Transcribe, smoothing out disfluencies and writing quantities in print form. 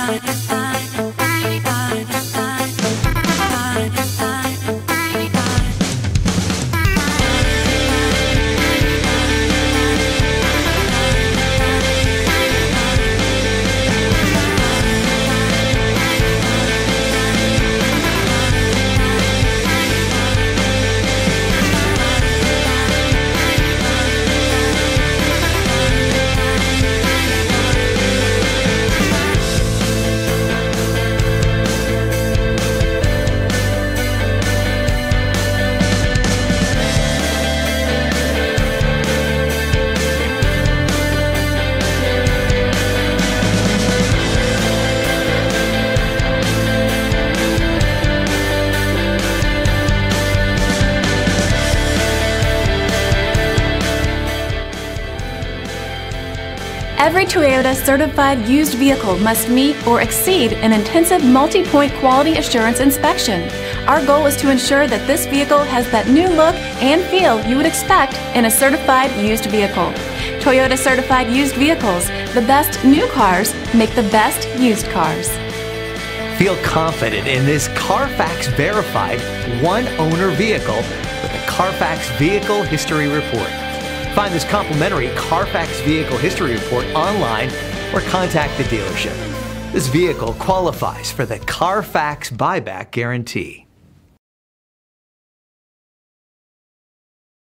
Every Toyota certified used vehicle must meet or exceed an intensive multi-point quality assurance inspection. Our goal is to ensure that this vehicle has that new look and feel you would expect in a certified used vehicle. Toyota certified used vehicles, the best new cars make the best used cars. Feel confident in this Carfax verified one-owner vehicle with the Carfax Vehicle History Report. Find this complimentary Carfax Vehicle History Report online or contact the dealership. This vehicle qualifies for the Carfax Buyback Guarantee.